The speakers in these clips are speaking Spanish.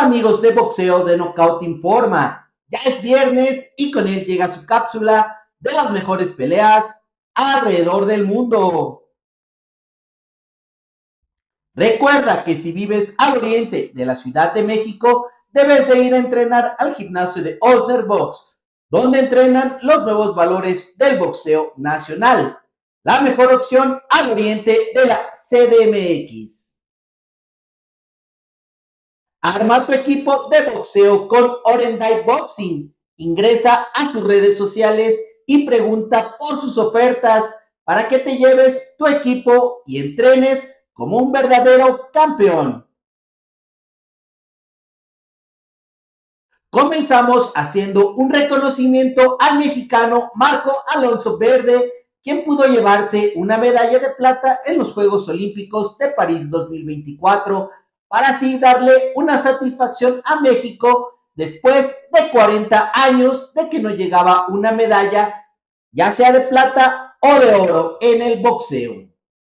amigos de boxeo de Knockout Informa. Ya es viernes y con él llega su cápsula de las mejores peleas alrededor del mundo. Recuerda que si vives al oriente de la Ciudad de México, debes de ir a entrenar al gimnasio de Osner Box, donde entrenan los nuevos valores del boxeo nacional. La mejor opción al oriente de la CDMX. Arma tu equipo de boxeo con Orenday Boxing. Ingresa a sus redes sociales y pregunta por sus ofertas para que te lleves tu equipo y entrenes como un verdadero campeón. Comenzamos haciendo un reconocimiento al mexicano Marco Alonso Verde, quien pudo llevarse una medalla de plata en los Juegos Olímpicos de París 2024, para así darle una satisfacción a México después de 40 años de que no llegaba una medalla, ya sea de plata o de oro, en el boxeo.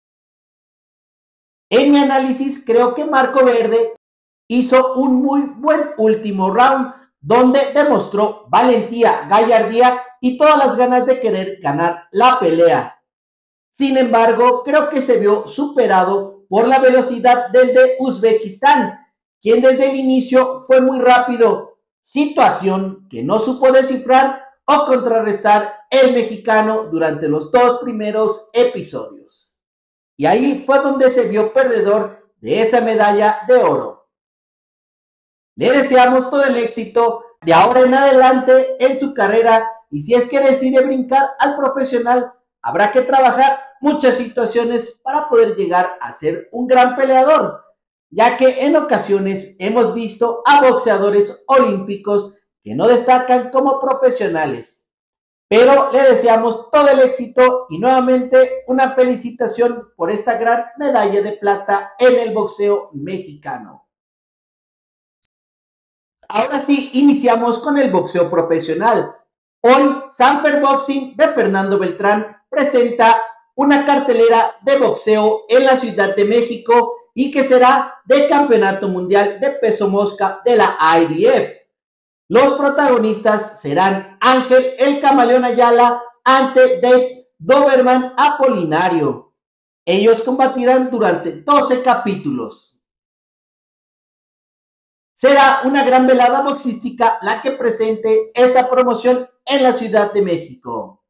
En mi análisis, creo que Marco Verde hizo un muy buen último round, donde demostró valentía, gallardía y todas las ganas de querer ganar la pelea. Sin embargo, creo que se vio superado por la velocidad del de Uzbekistán, quien desde el inicio fue muy rápido, situación que no supo descifrar o contrarrestar el mexicano durante los dos primeros episodios. Y ahí fue donde se vio perdedor de esa medalla de oro. Le deseamos todo el éxito de ahora en adelante en su carrera, y si es que decide brincar al profesional, habrá que trabajar muchas situaciones para poder llegar a ser un gran peleador, ya que en ocasiones hemos visto a boxeadores olímpicos que no destacan como profesionales. Pero le deseamos todo el éxito y nuevamente una felicitación por esta gran medalla de plata en el boxeo mexicano. Ahora sí, iniciamos con el boxeo profesional. Hoy, Sanfer Boxing de Fernando Beltrán presenta una cartelera de boxeo en la Ciudad de México y que será de Campeonato Mundial de Peso Mosca de la IBF. Los protagonistas serán Ángel el Camaleón Ayala ante Dave Doberman Apolinario. Ellos combatirán durante 12 capítulos. Será una gran velada boxística la que presente esta promoción en la Ciudad de México.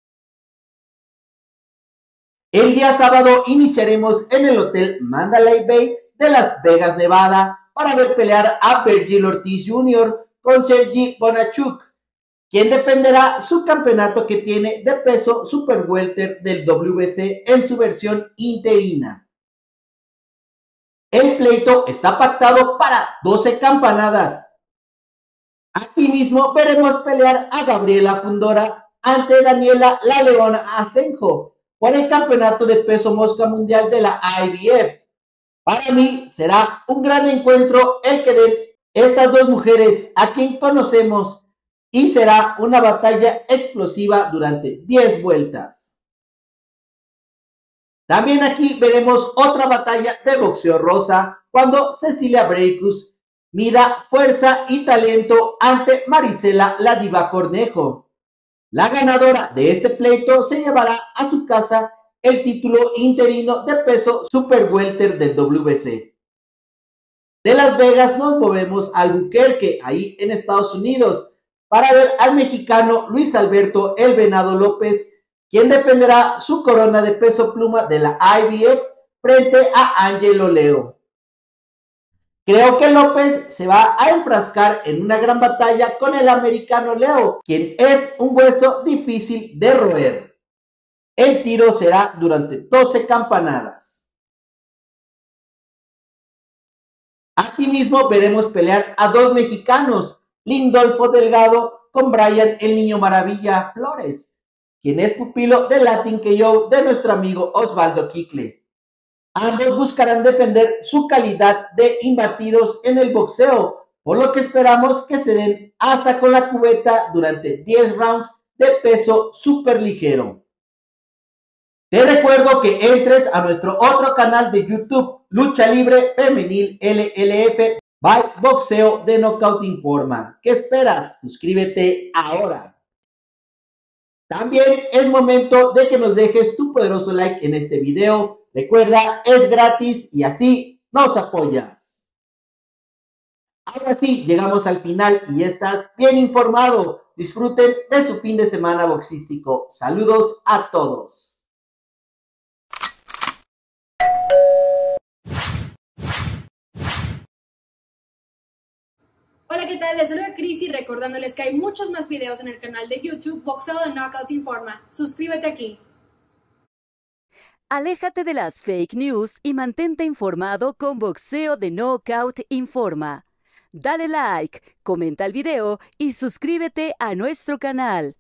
El día sábado iniciaremos en el Hotel Mandalay Bay de Las Vegas, Nevada, para ver pelear a Vergil Ortiz Jr. con Sergi Bonachuk, quien defenderá su campeonato que tiene de peso super welter del WBC en su versión interina. El pleito está pactado para 12 campanadas. Aquí mismo veremos pelear a Gabriela Fundora ante Daniela La Leona Asenjo por el campeonato de peso mosca mundial de la IBF. Para mí será un gran encuentro el que den estas dos mujeres a quien conocemos, y será una batalla explosiva durante 10 vueltas. También aquí veremos otra batalla de boxeo rosa cuando Cecilia Brækhus mida fuerza y talento ante Marisela La Diva Cornejo. La ganadora de este pleito se llevará a su casa el título interino de peso super welter del WBC. De Las Vegas nos movemos a Albuquerque, ahí en Estados Unidos, para ver al mexicano Luis Alberto El Venado López, quien defenderá su corona de peso pluma de la IBF frente a Angelo Leo. Creo que López se va a enfrascar en una gran batalla con el americano Leo, quien es un hueso difícil de roer. El tiro será durante 12 campanadas. Aquí mismo veremos pelear a dos mexicanos, Lindolfo Delgado con Brian El Niño Maravilla Flores, quien es pupilo del Latin KO de nuestro amigo Osvaldo Quicle. Ambos buscarán defender su calidad de imbatidos en el boxeo, por lo que esperamos que se den hasta con la cubeta durante 10 rounds de peso súper ligero. Te recuerdo que entres a nuestro otro canal de YouTube, Lucha Libre Femenil LLF. by Boxeo de Knockout Informa. ¿Qué esperas? Suscríbete ahora. También es momento de que nos dejes tu poderoso like en este video. Recuerda, es gratis y así nos apoyas. Ahora sí, llegamos al final y estás bien informado. Disfruten de su fin de semana boxístico. Saludos a todos. Hola, ¿qué tal? Les saluda Cris y recordándoles que hay muchos más videos en el canal de YouTube Boxeo de Knockout Informa. Suscríbete aquí. Aléjate de las fake news y mantente informado con Boxeo de Knockout Informa. Dale like, comenta el video y suscríbete a nuestro canal.